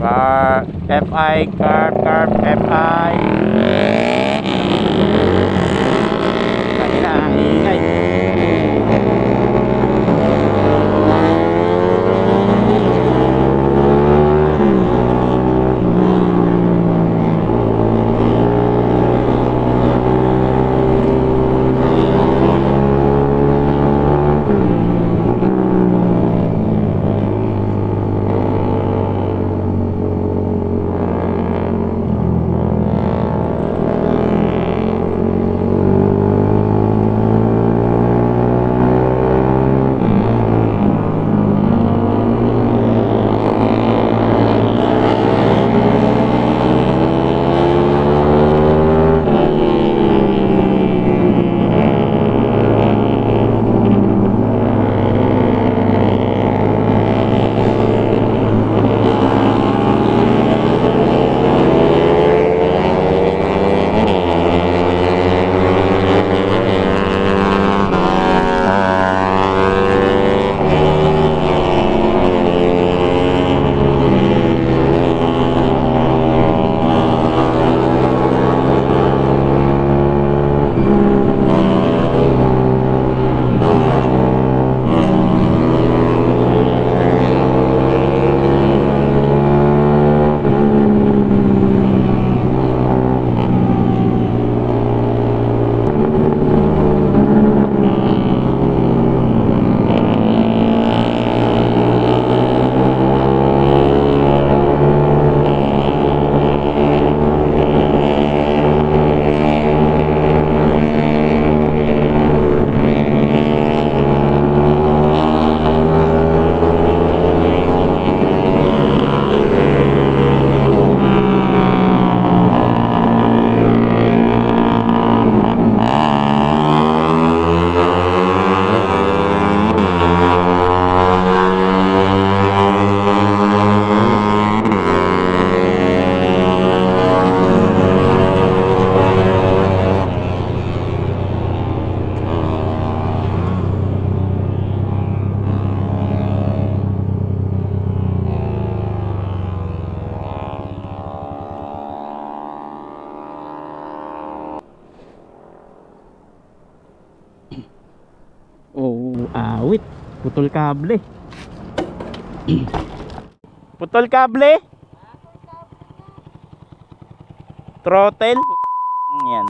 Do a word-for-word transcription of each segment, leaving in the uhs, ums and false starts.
Car F I, carb, carb, F I. Kanina ang ingay. Oh, awit. Putol kable. Putol kable. Throttle. Yan.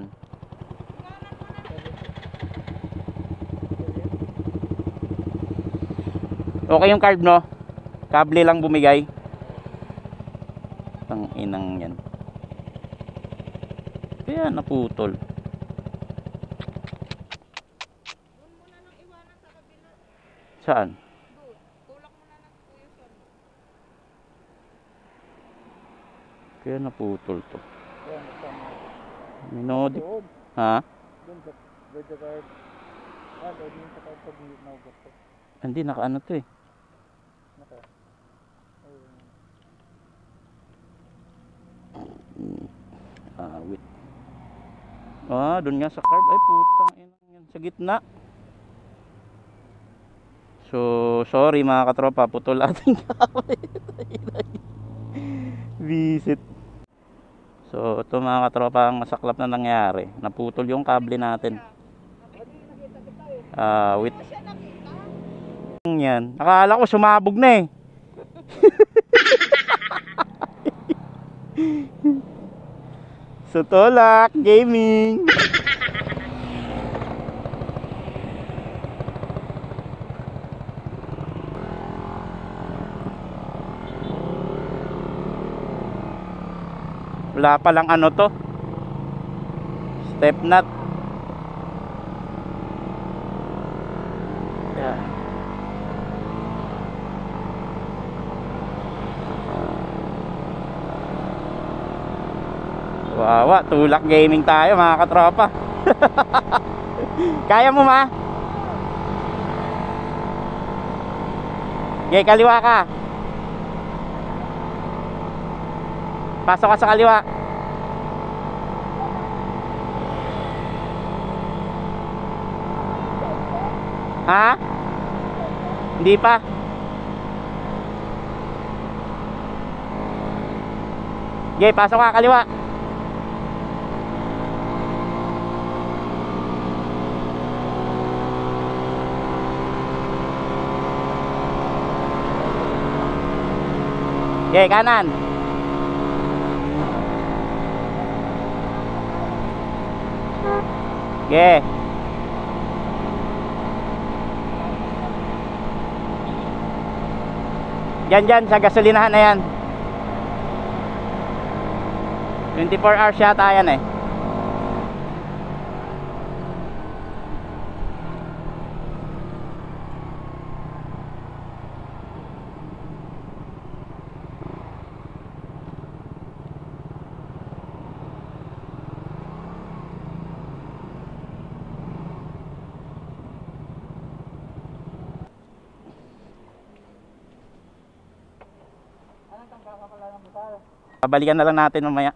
Okay yung carb, no? Kable lang bumigay. Tang inang yan. Kaya naputol. Saan? Tulak mo na ng tuyo. Kaya naputol to. Minodip. Ha? Hindi, naka-ano to eh. Ah, wait. Ah, doon nga sa carb. Ay, putang inang yan. Sa gitna. So, sorry mga katropa, putol ating kable. Visit. So, ito mga katropa ang masaklap na nangyari. Naputol yung kable natin. Ah, uh, wait. Yan. Nakala ko sumabog na eh. So, Tolak Gaming. Wala pa lang ano to, step nut. Yan. Wawa, Tulak Gaming tayo mga katropa. Kaya mo ma? Okay, kaliwa ka. Pasok ka sa kaliwa. Ha? Hindi pa. Okay, pasok ka kaliwa. Okay, kanan. Okay. Yan dyan sa gasolinahan na yan. twenty-four hours yata yan eh. Babalikan na lang natin mamaya.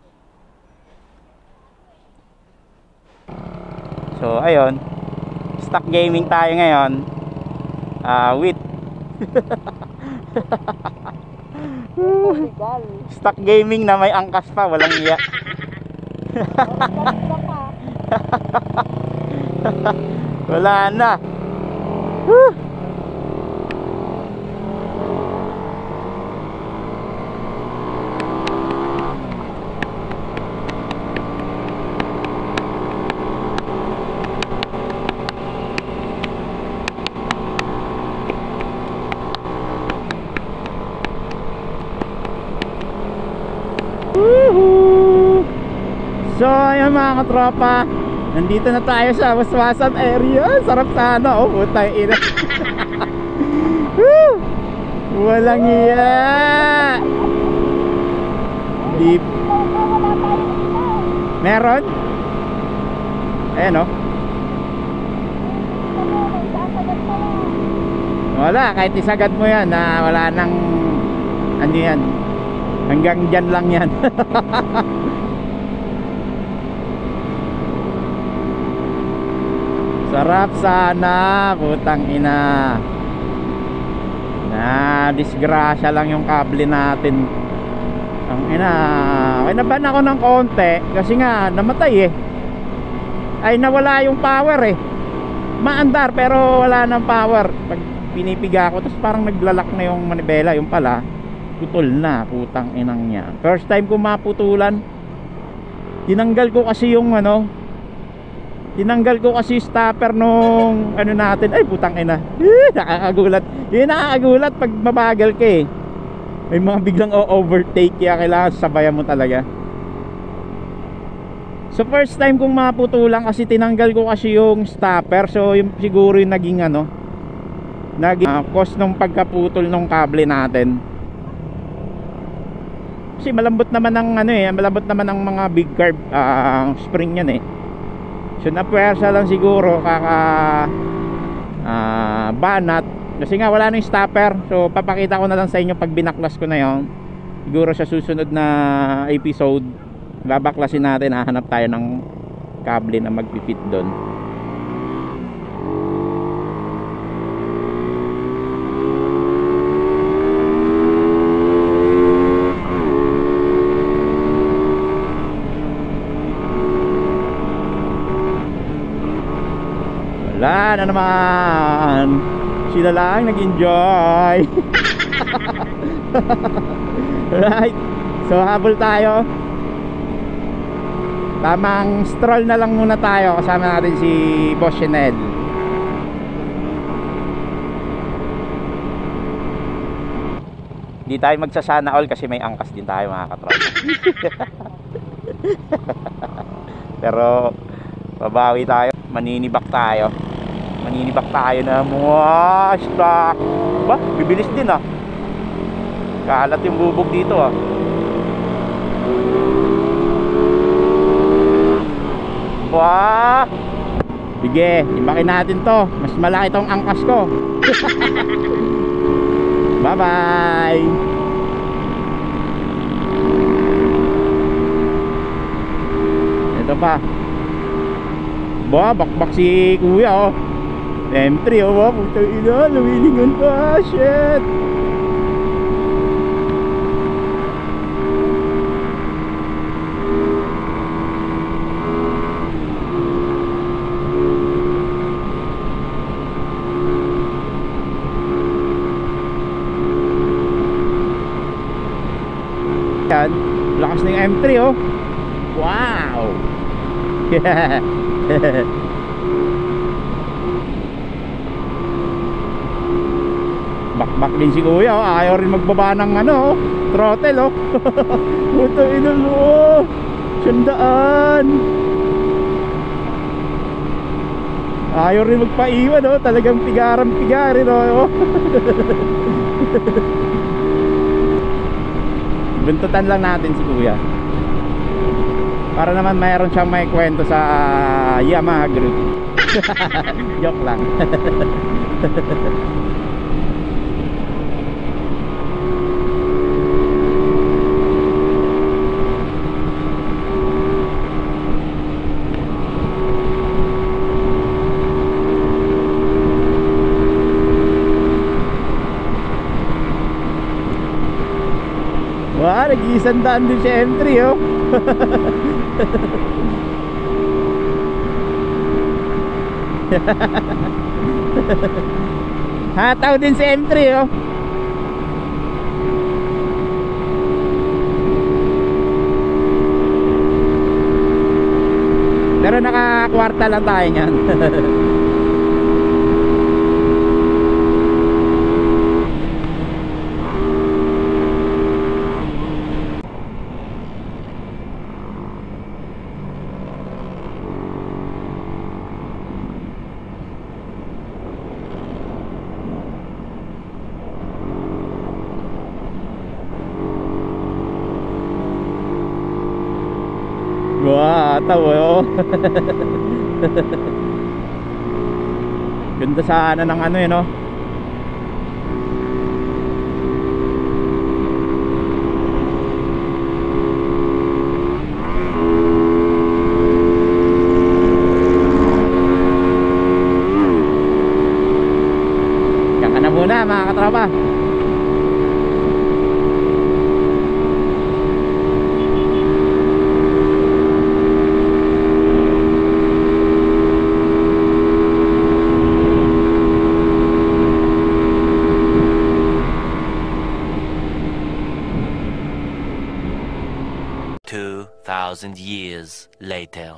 So ayun, stock gaming tayo ngayon. uh, with stock gaming na may angkas pa, walang iya. Wala na. So ayun mga katropa, nandito na tayo sa Waswasan area. Sarap sana, oh putang ina. Walang iya. Deep. Meron? Ayan oh. Wala, kahit isagad mo yan na wala nang ano yan. Hanggang dyan lang yan. Sarap sana, putang ina. Na disgrasya lang yung kable natin. Ang ina, kinabahan ako ng konti kasi nga namatay eh. Ay nawala yung power eh. Maandar pero wala nang power. Pag pinipiga ko, tapos parang naglalak na yung manibela. Yung pala putol na, putang inang niya. First time ko maputulan. Tinanggal ko kasi yung ano, tinanggal ko kasi stopper nung ano natin. Ay putang ina, eh, nakakagulat. Yun nakakagulat pag mabagal ka eh. May mga biglang o-overtake, kaya kailangan sabayan mo talaga. So first time kong maputulan kasi tinanggal ko kasi yung stopper. So yung siguro yung naging ano, naging uh, cause nung pagkaputol nung kable natin. Kasi malambot naman ang ano eh, malambot naman ang mga big carb uh, spring yan eh. So napuwersa lang siguro kaka uh, banat kasi nga wala nang stopper. So papakita ko na lang sa inyo pag binaklas ko na yon. Siguro sa susunod na episode babaklasin natin, hahanap tayo ng kable na magpipit doon. Wala na naman. Sila lang nag-enjoy. Right. So habol tayo. Tamang stroll na lang muna tayo. Kasama natin si Boss Chanel. Hindi tayo magsasana all kasi may angkas din tayo mga katropa. Pero babawi tayo. Maninibak tayo. Maninibak tayo na mga stock. Ba? Bibilis din ah. Kalat yung bubog dito ah. Wah. Sige, ibakin natin to. Mas malaki tong angkas ko. Bye bye. Ito pa. Ba, bakbak si kuya oh. M three oh, ba, putang ina, lumilingon pa, shit. ayos na yung M three oh. Wow. Bakbak din si kuya oh. Ayaw rin magbaba ng ano oh, throttle oh. Puto inul oh. Sandaan. Ayaw rin magpaiwan oh. Talagang pigaran-pigarin oh. Buntutan lang natin si kuya para naman mayroon siyang may kwento sa Yamaha Group. Joke lang. Wah, nag-iisandaan din si M three oh. Hataw din si M three oh. Pero naka-kwarta lang tayo niyan. Wah, tahu oh. Ganda sana ng ano yun oh. Kaka na muna mga katropa. Two thousand years later.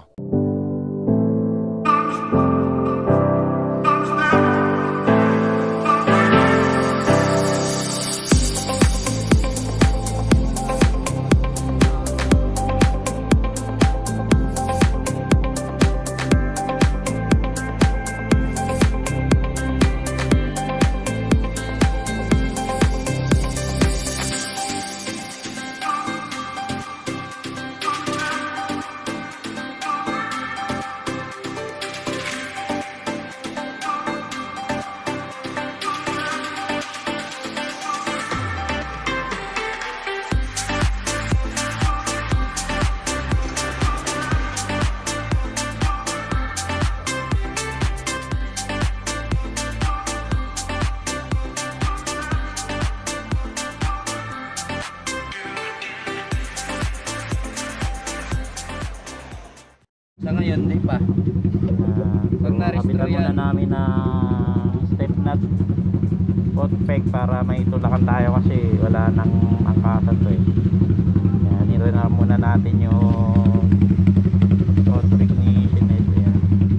Sa ngayon, di pa. Pag na-restore Kabitan muna yan. namin na step nut pot peg para may tulakan tayo kasi wala nang angkatan to eh. Yan, nito na muna natin yung auto ignition nito yan.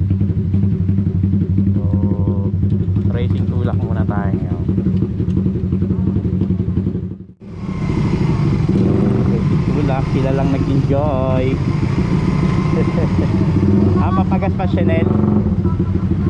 So, racing tulak muna tayo ngayon. Tulak, sila lang nag-enjoy. Ah, mapagas pa Chanel.